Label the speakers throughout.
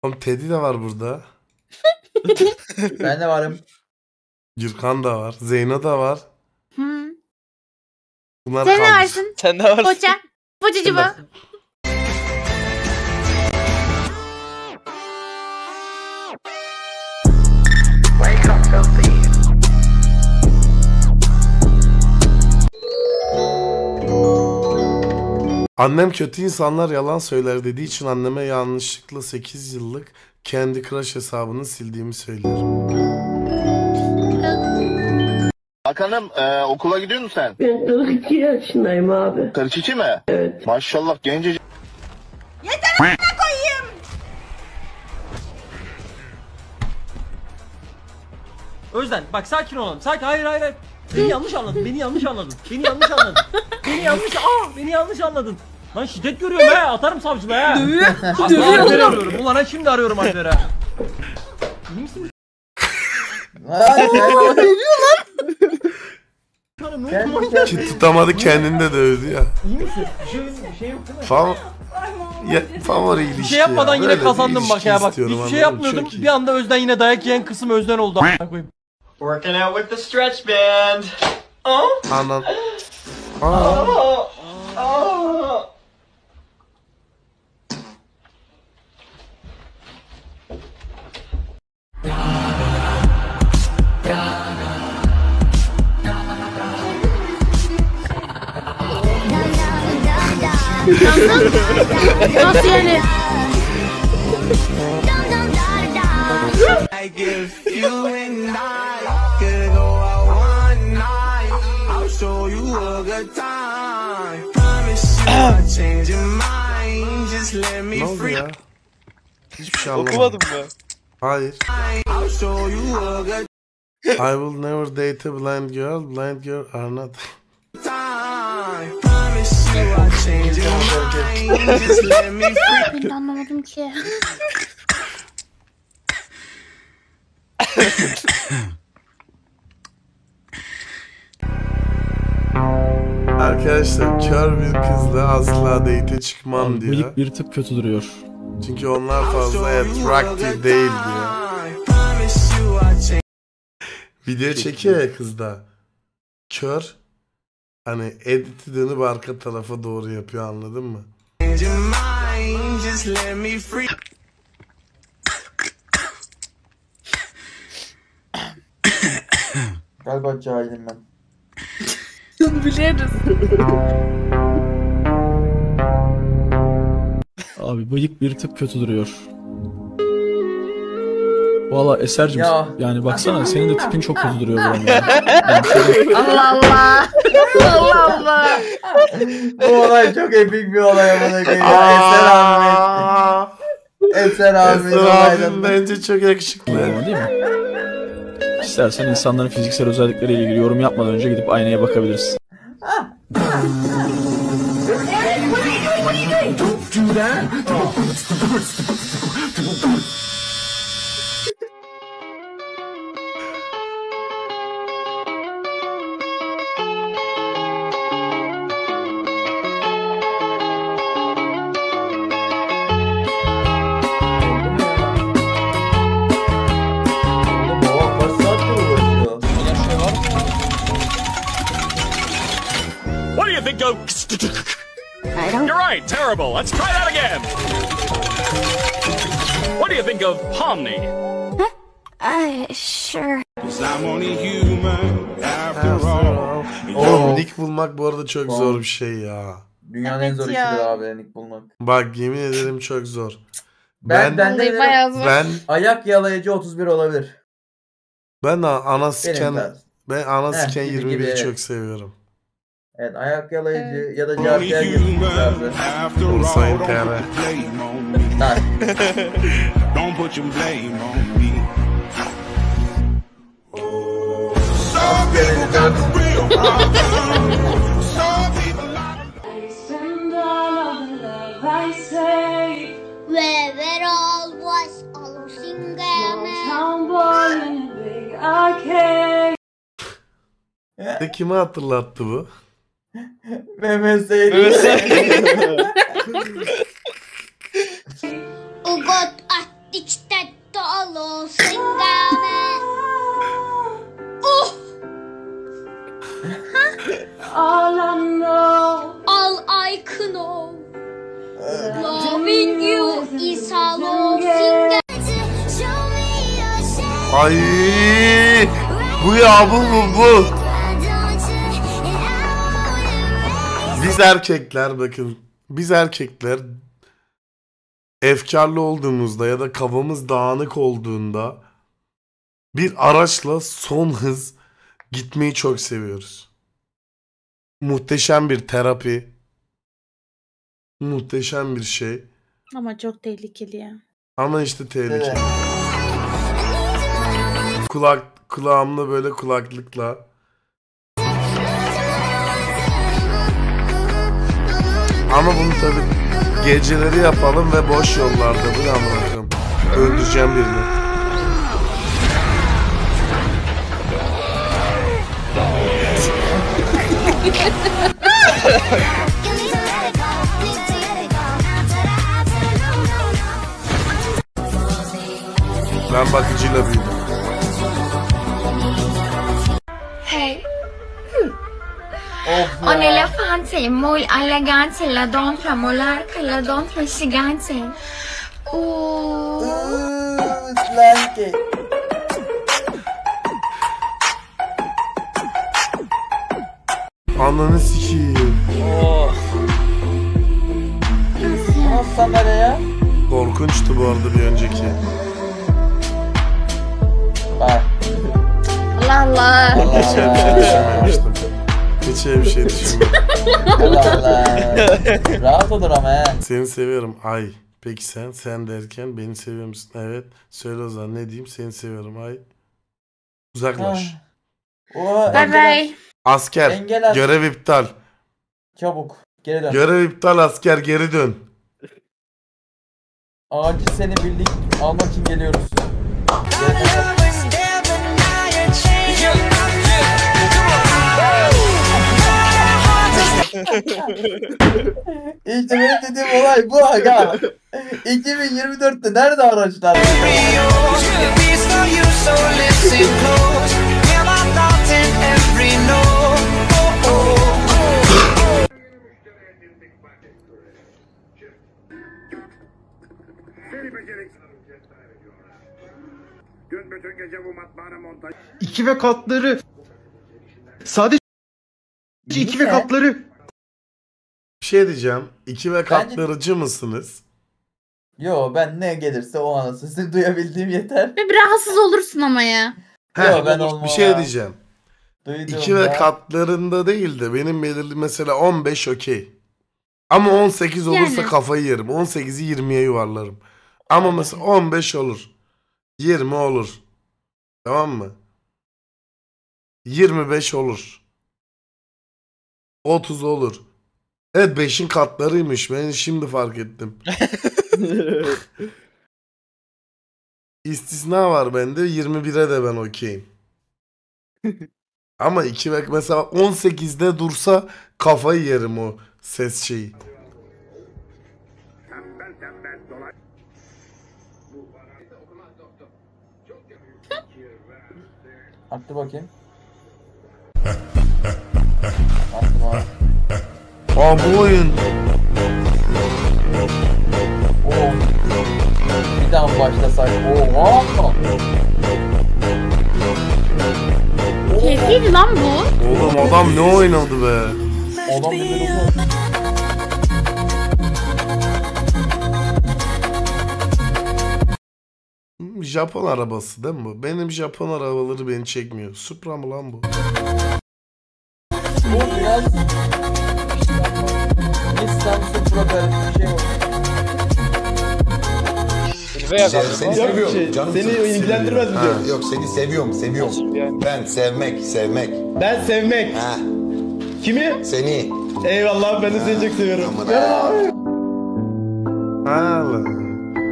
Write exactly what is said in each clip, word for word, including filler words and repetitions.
Speaker 1: Oğlum Teddy de var burada.
Speaker 2: Ben de varım.
Speaker 1: Gürkan da var. Zeyno da var.
Speaker 3: Hı.
Speaker 1: Bunlar
Speaker 3: Sen ne
Speaker 1: kaldı.
Speaker 3: varsın?
Speaker 4: Sen ne varsın?
Speaker 3: Poça. Poçacı bu.
Speaker 1: Annem kötü insanlar yalan söyler dediği için anneme yanlışlıkla sekiz yıllık Candy Crush hesabını sildiğimi söylerim.
Speaker 5: Hakan'ım e, okula gidiyor musun sen?
Speaker 6: Ben kırk iki yaşındayım abi.
Speaker 5: kırk iki mi?
Speaker 6: Evet.
Speaker 5: Maşallah gencecik.
Speaker 3: Yeter a**ına koyayım.
Speaker 7: Özden bak sakin olalım. Sakin. Hayır hayır hayır. Beni yanlış anladın. Beni yanlış anladın. Beni yanlış anladın. Beni yanlış aa beni yanlış anladın. Lan şiddet görüyorum he. Atarım savcılığa he. Dövüyor. Dövüyor arıyorum. Ulan ha şimdi arıyorum Alper'e. İyi misin?
Speaker 2: Dövüyor lan.
Speaker 1: Ki tutamadı kendini de dövdü ya.
Speaker 7: İyi misin? Bir şey, bir şey yok değil mi?
Speaker 1: Fav ya, favori ilişki
Speaker 7: Bir şey yapmadan
Speaker 1: ya.
Speaker 7: yine
Speaker 1: Böyle
Speaker 7: kazandım bak ya bak.
Speaker 1: istiyorum,
Speaker 7: Hiçbir şey
Speaker 1: anladın mı?
Speaker 7: yapmıyordum.
Speaker 1: Çok iyi.
Speaker 7: Bir anda Özden yine dayak yiyen kısım Özden oldu. A**ına koyayım.
Speaker 4: Working out with the stretch band. Oh.
Speaker 1: Anan. Aa.
Speaker 4: Oh. Oh.
Speaker 3: Nasıl yani?
Speaker 1: Ne oldu ya? Hiçbir şey anlamadım.
Speaker 4: Okumadın mı?
Speaker 1: Hayır. I will never date a blind girl. Blind girl are not.
Speaker 3: Ben de anlamadım ki.
Speaker 1: Arkadaşlar kör bir kızla asla date'e çıkmam diyor.
Speaker 8: Bıyık bir tık kötü duruyor.
Speaker 1: Çünkü onlar fazla attractive değil diyor. Video çekiyor ya kız da. Kör. Hani editi dönüp arka tarafa doğru yapıyor, anladın mı?
Speaker 2: Galiba cahilim ben.
Speaker 3: Bunu biliriz.
Speaker 8: Abi bıyık bir tık kötü duruyor. Valla Eser'cim
Speaker 2: Ya.
Speaker 8: yani baksana senin de tipin çok kötü duruyor bu arada. Yani şöyle-
Speaker 3: Allah Allah. Allah Allah.
Speaker 2: Bu olay çok epik bir olay amına koyayım. Eser Ahmet. Eser Ahmet.
Speaker 1: Eser abim bence çok yakışıklı.
Speaker 8: Ama değil mi? İstersen insanların fiziksel özellikleriyle ilgili yorum yapmadan önce gidip aynaya bakabilirsin.
Speaker 2: Oha kaç saattir uğraşıyor.
Speaker 9: What do you think of? You're right, terrible. Let's try that again. What do you think of Pomni?
Speaker 3: Ay, sure.
Speaker 1: Oğlum nick bulmak bu arada çok zor bir şey ya.
Speaker 2: Dünyanın en zor
Speaker 3: Evet ya.
Speaker 2: işidir abi nick bulmak.
Speaker 1: Bak yemin ederim çok zor.
Speaker 2: Ben
Speaker 1: Ben
Speaker 2: ben
Speaker 3: Vallahi
Speaker 2: de
Speaker 3: bayağı zor.
Speaker 1: ben
Speaker 2: ayak yalayıcı otuz bir olabilir.
Speaker 1: ben ana
Speaker 2: Benim
Speaker 1: siken
Speaker 2: tarz.
Speaker 1: ben ana
Speaker 2: Heh,
Speaker 1: siken
Speaker 2: gibi
Speaker 1: yirmi
Speaker 2: gibi,
Speaker 1: biri
Speaker 2: evet.
Speaker 1: çok seviyorum.
Speaker 2: Evet ayak yalayıcı ya da cartiyer gibi tarzı.
Speaker 1: Sayın T R.
Speaker 2: Tar.
Speaker 9: Don't put your blame on me.
Speaker 10: Wherever all was all single.
Speaker 1: De kimi hatırlattı bu?
Speaker 2: Mehmet Seyit.
Speaker 10: Ugot at içte dolusun gene. Oh! All I know, loving you is all I
Speaker 1: Ay bu ya bu bu bu. Biz erkekler bakın. Biz erkekler efkarlı olduğumuzda ya da kafamız dağınık olduğunda bir araçla son hız gitmeyi çok seviyoruz. Muhteşem bir terapi. Muhteşem bir şey.
Speaker 3: Ama çok tehlikeli ya.
Speaker 1: Ama işte tehlikeli. Kulak kulağımda böyle kulaklıkla. Ama bunu tabii geceleri yapalım ve boş yollarda bu ya bırakırım. Öldüreceğim birini. Ben bakıcıyla büyüdüm.
Speaker 3: Hey.
Speaker 2: Of
Speaker 3: Un
Speaker 2: ya.
Speaker 3: elefante muy elegante, la don tremolar, que la don gigante. Uh.
Speaker 2: Slanky.
Speaker 1: Ananı sikiyim.
Speaker 2: Nasıl nereye?
Speaker 1: Korkunçtu bu arada bir önceki.
Speaker 2: Bak.
Speaker 3: Allah Allah.
Speaker 2: Allah
Speaker 1: Hiç öyle bir şey düşünmemiştim. Hiç öyle bir şey düşünmedim.
Speaker 2: Allah Allah. Rahat olur ama he.
Speaker 1: Seni seviyorum. Ay. Peki sen? Sen derken beni seviyor musun? Evet. Söyle o zaman ne diyeyim? Seni seviyorum. Ay. Uzaklaş.
Speaker 2: O
Speaker 3: Bye bye.
Speaker 1: Asker.
Speaker 2: Engel as-
Speaker 1: Görev iptal.
Speaker 2: Çabuk. Geri dön.
Speaker 1: Görev iptal asker geri dön.
Speaker 2: Acil seni birlik almak için geliyoruz. Geri dön. İşte benim dediğim olay bu aga. iki bin yirmi dörtte nerede araçlar?
Speaker 11: İki ve katları. Sadece iki ve katları.
Speaker 1: Bir şey diyeceğim. İki ve katlarıcı mısınız?
Speaker 2: Yo ben ne gelirse o an sesini duyabildiğim yeter.
Speaker 3: Bir rahatsız olursun ama ya.
Speaker 1: Heh,
Speaker 2: Yo ben olmam
Speaker 1: bir şey
Speaker 2: ya.
Speaker 1: diyeceğim.
Speaker 2: Duydum
Speaker 1: İki ve
Speaker 2: ya.
Speaker 1: katlarında değil de benim belirli mesela on beş okey. Ama on sekiz olursa
Speaker 3: Yani.
Speaker 1: kafayı yerim. on sekizi yirmiye yuvarlarım. Ama mesela on beş olur. yirmi olur. Tamam mı? yirmi beş olur. otuz olur. Evet beşin katlarıymış. Ben şimdi fark ettim. İstisna var bende. yirmi bire de ben okeyim. Ama iki ve mesela on sekizde dursa kafayı yerim o ses şeyi.
Speaker 2: Aktı bakayım. Aktı var.
Speaker 1: Aa bu oyun.
Speaker 2: Oo. Bir daha mı başlasak? Oha.
Speaker 3: Keyifliydi lan bu.
Speaker 1: Oğlum adam ne oynadı be.
Speaker 2: Adam bir durum.
Speaker 1: Japon arabası değil mi bu? Benim Japon arabaları beni çekmiyor. Supra mı lan bu?
Speaker 2: Bu biraz Nissan Supra bir şey oldu.
Speaker 11: Seni seviyorum. Canım seni ilgilendirmez mi diyorum?
Speaker 5: Yok seni seviyorum, seviyorum. Ben sevmek, sevmek.
Speaker 11: Ben sevmek.
Speaker 5: Ha,
Speaker 11: Kimi?
Speaker 5: seni.
Speaker 11: Eyvallah ben de seni çok seviyorum.
Speaker 1: Hala.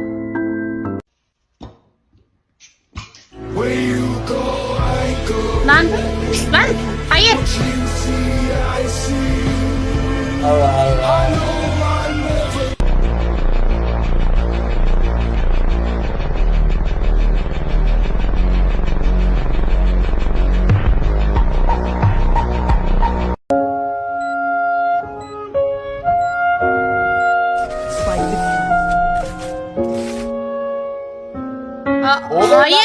Speaker 3: Lan. Lan. Hayır.
Speaker 2: Allah Allah.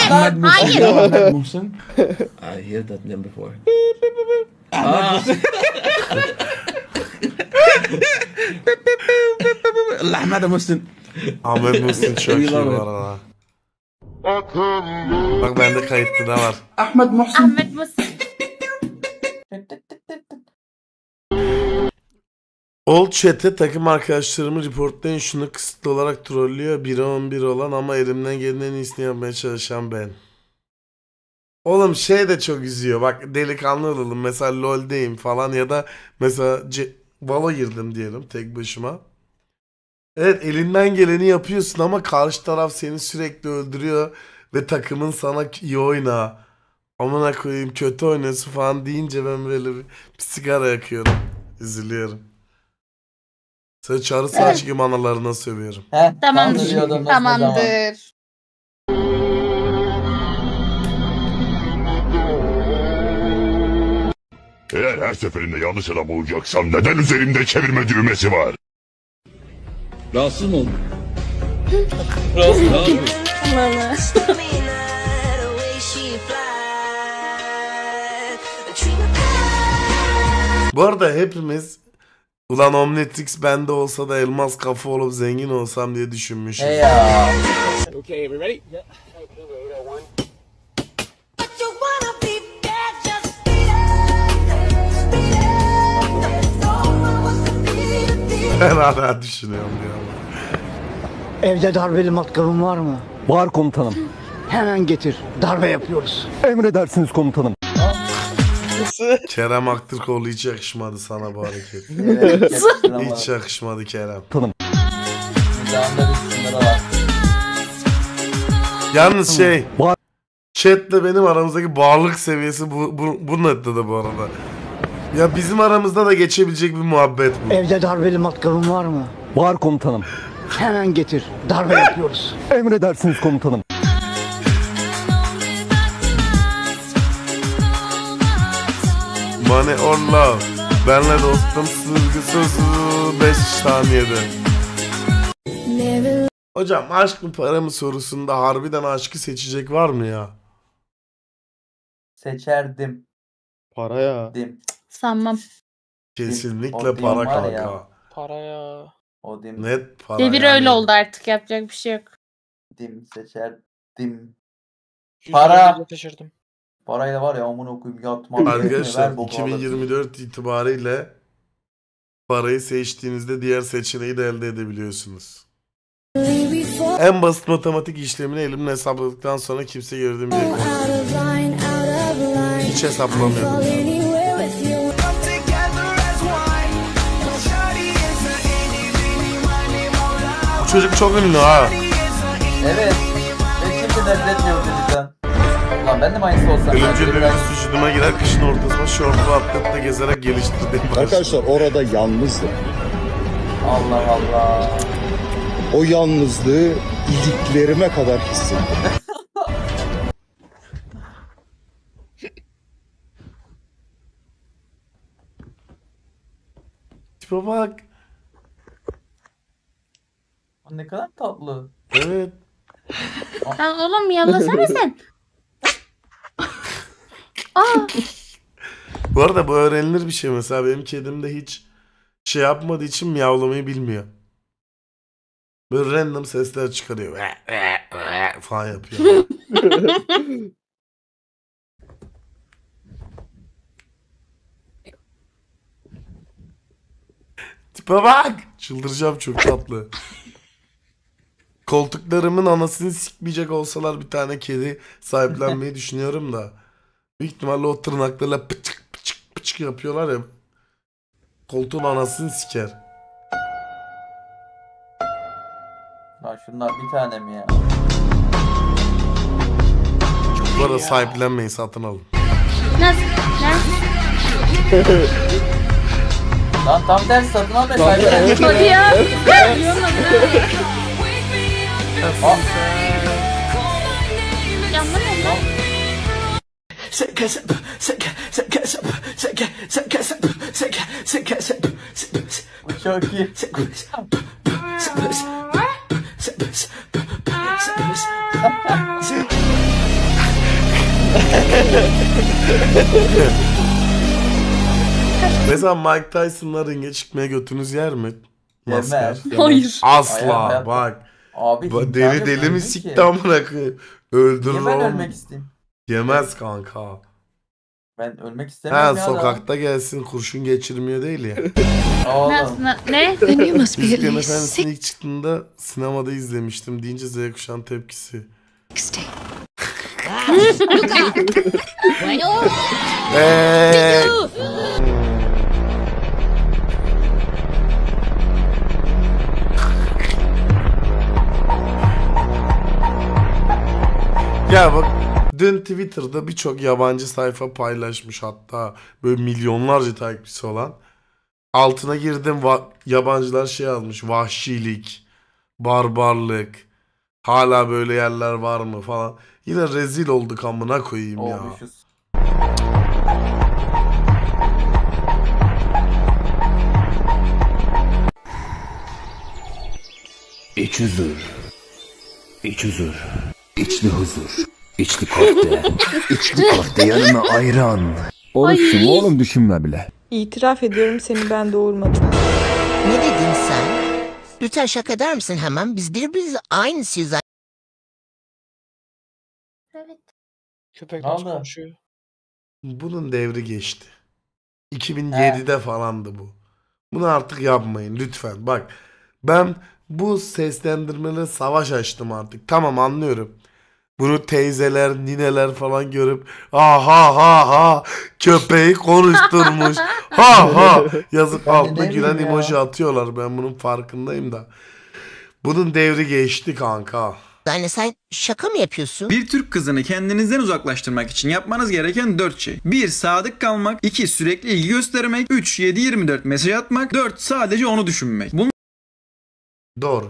Speaker 2: Ahmet
Speaker 3: Hayır.
Speaker 11: Ahmed Muhsin.
Speaker 2: I hear that name before.
Speaker 11: Ahmed Muhsin.
Speaker 1: Ahmet Muhsin çok iyi bu arada. Bak bende kayıtlı ne var?
Speaker 11: Ahmed Muhsin.
Speaker 3: Ahmet Musin.
Speaker 1: Old chat'e takım arkadaşlarımı reportlayın şunu kısıtlı olarak trollüyor. bire on bir olan ama elimden gelen en iyisini yapmaya çalışan ben. Oğlum şey de çok üzüyor. Bak delikanlı olalım. Mesela LoL'deyim falan ya da mesela C Valo girdim diyelim tek başıma. Evet elinden geleni yapıyorsun ama karşı taraf seni sürekli öldürüyor ve takımın sana iyi oyna. Amına koyayım kötü oynuyorsun falan deyince ben böyle bir, bir sigara yakıyorum. Üzülüyorum. Sen çağrı saç gibi analarına sövüyorum.
Speaker 2: Heh,
Speaker 3: Tamamdır.
Speaker 2: diyordum, nasıl
Speaker 3: Tamamdır.
Speaker 9: Eğer her seferinde yanlış adam olacaksam neden üzerimde çevirme düğmesi var?
Speaker 11: Rahatsız mı oldun? Rahatsız mı oldun?
Speaker 1: Bu arada hepimiz ulan Omnitrix bende olsa da elmas kafa olup zengin olsam diye düşünmüşüz.
Speaker 2: Hey ya.
Speaker 9: Okay, we ready?
Speaker 1: Ben hala düşünüyorum ya.
Speaker 12: Evde darbeli matkabın var mı?
Speaker 13: Var komutanım.
Speaker 12: Hemen getir. Darbe yapıyoruz.
Speaker 13: Emredersiniz komutanım.
Speaker 1: Kerem Aktürkoğlu hiç yakışmadı sana bu hareket.
Speaker 2: Evet,
Speaker 1: Hiç yakışmadı Kerem.
Speaker 13: Tanım.
Speaker 1: Yalnız şey, chatle benim aramızdaki bağlılık seviyesi bu, bu, bu noktada bu arada. Ya bizim aramızda da geçebilecek bir muhabbet bu.
Speaker 12: Evde darbeli matkabın var mı?
Speaker 13: Var komutanım.
Speaker 12: Hemen getir. Darbe yapıyoruz.
Speaker 13: Emredersiniz komutanım.
Speaker 1: Money or love. Benle dostum sızgısız beş saniyede. Hocam aşk mı para mı sorusunda harbiden aşkı seçecek var mı ya?
Speaker 2: Seçerdim.
Speaker 11: Para ya.
Speaker 2: Dim.
Speaker 3: Sanmam.
Speaker 1: Kesinlikle
Speaker 2: O
Speaker 1: para
Speaker 2: diyor var
Speaker 1: kanka.
Speaker 2: ya.
Speaker 11: Para ya.
Speaker 2: O dim.
Speaker 1: Net para
Speaker 3: Devir
Speaker 1: yani.
Speaker 3: öyle oldu artık yapacak bir şey yok.
Speaker 2: Dim seçerdim. Para.
Speaker 11: Şaşırdım.
Speaker 2: Parayla var ya amına okuyayım yatmam.
Speaker 1: Arkadaşlar
Speaker 2: Ver baba,
Speaker 1: iki bin yirmi dört itibariyle parayı seçtiğinizde diğer seçeneği de elde edebiliyorsunuz. En basit matematik işlemini elimle hesapladıktan sonra kimse gördüğüm bir hiç hesaplamıyordum. Bu çocuk çok ünlü ha.
Speaker 2: Evet. Ve kimse nefret ediyor bizden. Ulan ben de mi aynısı olsam?
Speaker 1: Ölümcül bir virüs vücuduma girer kışın ortasında şortlu atletle gezerek geliştirdiğim
Speaker 5: Arkadaşlar orada yalnızdım.
Speaker 2: Allah Allah.
Speaker 5: O yalnızlığı iliklerime kadar hissettim.
Speaker 1: Tipe bak.
Speaker 2: Ne kadar tatlı.
Speaker 1: Evet.
Speaker 3: Lan oğlum yalasana sen. Aa.
Speaker 1: Bu arada bu öğrenilir bir şey mesela benim kedim de hiç şey yapmadığı için miyavlamayı bilmiyor. Böyle random sesler çıkarıyor. Ve, ve, ve falan yapıyor. Tipe bak. Çıldıracağım çok tatlı. Koltuklarımın anasını sikmeyecek olsalar bir tane kedi sahiplenmeyi düşünüyorum da. Büyük ihtimalle o tırnaklarla pıçık pıçık pıçık yapıyorlar ya. Koltuğun anasını siker.
Speaker 2: Lan şunlar bir tane mi ya?
Speaker 1: Bu arada sahiplenmeyin satın alın.
Speaker 3: Nasıl? Nasıl?
Speaker 2: Lan tam tersi satın al be sahiplen.
Speaker 3: Hadi ya.
Speaker 2: Bu çok iyi.
Speaker 1: Mesela Mike Tyson'la ringe çıkmaya götünüz yer mi? Maskar.
Speaker 2: Yemez, yemez.
Speaker 14: Hayır.
Speaker 1: Asla
Speaker 2: Hayır,
Speaker 1: bak.
Speaker 2: Abi
Speaker 1: Ba-
Speaker 2: imkanı
Speaker 1: deli
Speaker 2: yok,
Speaker 1: deli mi
Speaker 2: ölmüyor
Speaker 1: sikti
Speaker 2: ki.
Speaker 1: amına koyayım? Öldürür
Speaker 2: Niye ben
Speaker 1: oğlum.
Speaker 2: ölmek isteyeyim?
Speaker 1: Yemez kanka.
Speaker 2: Ben ölmek istemiyorum
Speaker 1: Ha
Speaker 2: ya da.
Speaker 1: sokakta gelsin kurşun geçirmiyor değil ya.
Speaker 2: Oğlum.
Speaker 3: Nasıl? Ne?
Speaker 14: Then you must be at
Speaker 1: Yüzüklerin
Speaker 14: least
Speaker 1: Efendisi'ni ilk çıktığında sinemada izlemiştim deyince Z kuşağın tepkisi.
Speaker 14: sixty.
Speaker 1: Eee. Ya bak dün Twitter'da birçok yabancı sayfa paylaşmış, hatta böyle milyonlarca takipçisi olan. Altına girdim, va- yabancılar şey yazmış: vahşilik, barbarlık, hala böyle yerler var mı falan. Yine rezil olduk amına koyayım ya.
Speaker 2: Olmuşuz.
Speaker 15: İç huzur, iç huzur, içli huzur, içli köfte, içli köfte yanına ayran.
Speaker 13: Oruçsun oğlum, düşünme bile.
Speaker 16: İtiraf ediyorum, seni ben doğurmadım.
Speaker 17: Ne dedin sen? Lütfen şaka eder misin hemen? Biz birbirimiz aynısıyız.
Speaker 3: Evet.
Speaker 18: Köpek
Speaker 2: Ne
Speaker 18: nasıl
Speaker 2: oldu?
Speaker 18: konuşuyor?
Speaker 1: Bunun devri geçti. iki bin yedide falandı bu. Bunu artık yapmayın lütfen. Bak ben bu seslendirmeyle savaş açtım artık. Tamam, anlıyorum. Bunu teyzeler, nineler falan görüp ha ha ha ha köpeği konuşturmuş ha ha yazıp
Speaker 2: Ben de
Speaker 1: altına
Speaker 2: ne
Speaker 1: gülen
Speaker 2: bileyim ya.
Speaker 1: emoji atıyorlar. Ben bunun farkındayım da. Bunun devri geçti kanka.
Speaker 17: Yani sen şaka mı yapıyorsun?
Speaker 19: Bir Türk kızını kendinizden uzaklaştırmak için yapmanız gereken dört şey. bir Sadık kalmak. iki Sürekli ilgi göstermek. üç yedi yirmi dört mesaj atmak. dört Sadece onu düşünmek.
Speaker 1: Doğru.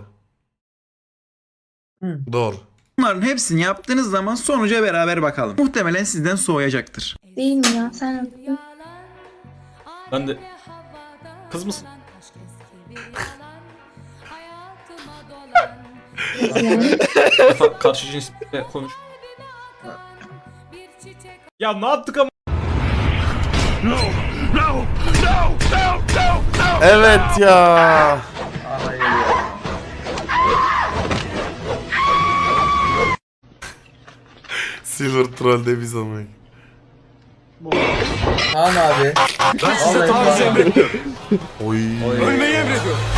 Speaker 2: Hı.
Speaker 1: Doğru.
Speaker 19: Bunların hepsini yaptığınız zaman sonuca beraber bakalım. Muhtemelen sizden soğuyacaktır.
Speaker 3: Değil mi ya? Sen
Speaker 8: Ben de... Kız mısın? Defa karşı cinsle konuş. Ya ne yaptık ama?
Speaker 9: No, no, no, no, no, no.
Speaker 1: Evet ya.
Speaker 2: Ana geliyor.
Speaker 1: Silver Troll'de biz ama.
Speaker 2: Kaan abi.
Speaker 9: Ben size
Speaker 2: Vallahi
Speaker 9: taviz
Speaker 2: Kaan abi.
Speaker 9: emrediyorum.
Speaker 1: Oy.
Speaker 9: Ölmeyi emrediyorum.